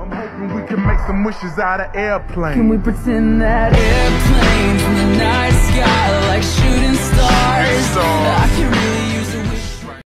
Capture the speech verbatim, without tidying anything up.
I'm hoping we can make some wishes out of airplanes. Can we pretend that airplanes in the night sky